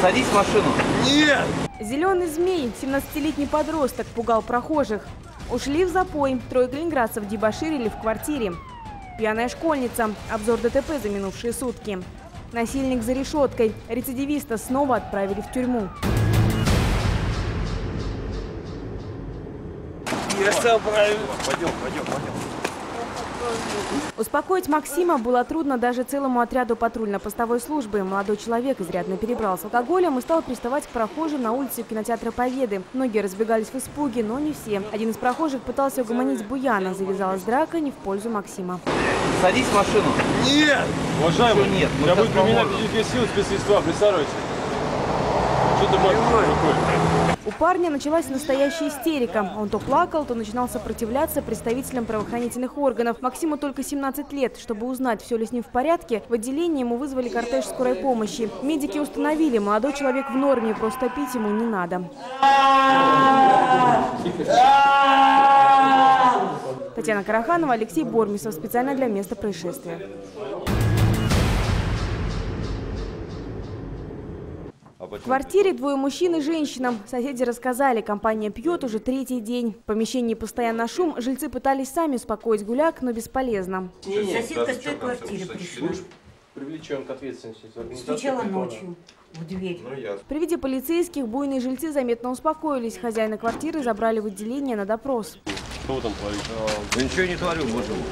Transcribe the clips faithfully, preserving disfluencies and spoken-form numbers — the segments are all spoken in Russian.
Садись в машину. Нет! Зеленый змей, семнадцатилетний подросток, пугал прохожих. Ушли в запой. Трое калининградцев дебоширили в квартире. Пьяная школьница. Обзор ДТП за минувшие сутки. Насильник за решеткой. Рецидивиста снова отправили в тюрьму. Я сам правильно. Пойдем, пойдем, пойдем. Успокоить Максима было трудно даже целому отряду патрульно-постовой службы. Молодой человек изрядно перебрал с алкоголем и стал приставать к прохожим на улице кинотеатра Победы. Многие разбегались в испуге, но не все. Один из прохожих пытался угомонить буяна. Завязалась драка не в пользу Максима. Садись в машину. Нет! Уважаемый, Нет, мы я сейчас буду применять поможем. физические силы, спецсредства, присаживайся. Что ты можешь рукой? У парня началась настоящая истерика. Он то плакал, то начинал сопротивляться представителям правоохранительных органов. Максиму только семнадцать лет. Чтобы узнать, все ли с ним в порядке, в отделении ему вызвали кортеж скорой помощи. Медики установили, молодой человек в норме, просто пить ему не надо. Татьяна Караханова, Алексей Бормисов. Специально для места происшествия. В квартире двое мужчин и женщина. Соседи рассказали, компания пьет уже третий день. В помещении постоянно шум. Жильцы пытались сами успокоить гуляк, но бесполезно. Соседка с той квартиры пришла. Привлечем к ответственности. Стучала ночью в дверь. При виде полицейских буйные жильцы заметно успокоились. Хозяина квартиры забрали в отделение на допрос. Что вы там творите? Да ничего не творю, боже мой.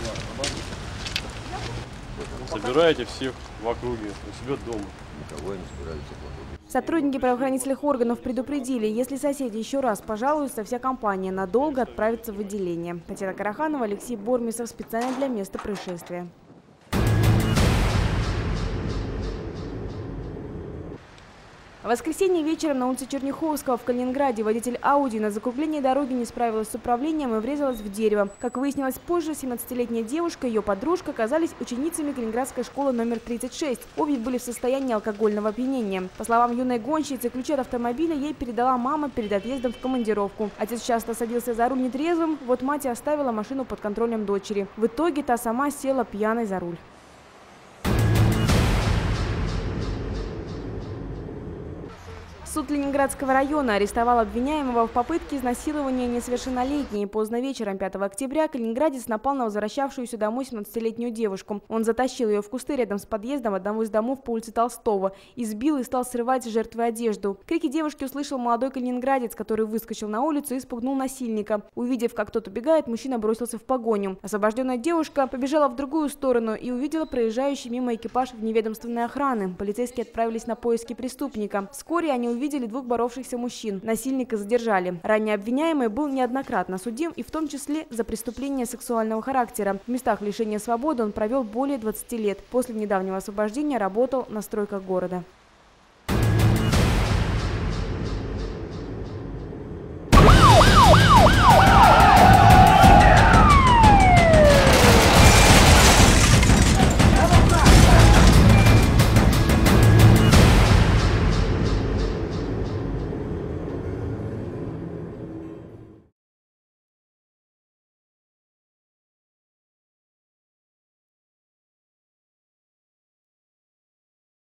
Собираете всех в округе, у себя дома. Никого не собирались. Сотрудники правоохранительных органов предупредили, если соседи еще раз пожалуются, вся компания надолго отправится в отделение. Татьяна Караханова, Алексей Бормисов. Специально для места происшествия. В воскресенье вечером на улице Черняховского в Калининграде водитель Ауди на закруглении дороги не справилась с управлением и врезалась в дерево. Как выяснилось позже, семнадцатилетняя девушка и ее подружка оказались ученицами Калининградской школы номер тридцать шесть. Обе были в состоянии алкогольного опьянения. По словам юной гонщицы, ключи от автомобиля ей передала мама перед отъездом в командировку. Отец часто садился за руль нетрезвым, вот мать и оставила машину под контролем дочери. В итоге та сама села пьяной за руль. Суд Ленинградского района арестовал обвиняемого в попытке изнасилования несовершеннолетней. Поздно вечером пятого октября калининградец напал на возвращавшуюся домой семнадцатилетнюю девушку. Он затащил ее в кусты рядом с подъездом одного из домов по улице Толстого, избил и стал срывать с жертвы одежду. Крики девушки услышал молодой калининградец, который выскочил на улицу и спугнул насильника. Увидев, как тот убегает, мужчина бросился в погоню. Освобожденная девушка побежала в другую сторону и увидела проезжающий мимо экипаж вневедомственной охраны. Полицейские отправились на поиски преступника. Вскоре они увидели Увидели двух боровшихся мужчин. Насильника задержали. Ранее обвиняемый был неоднократно судим, и в том числе за преступления сексуального характера. В местах лишения свободы он провел более двадцати лет. После недавнего освобождения работал на стройках города.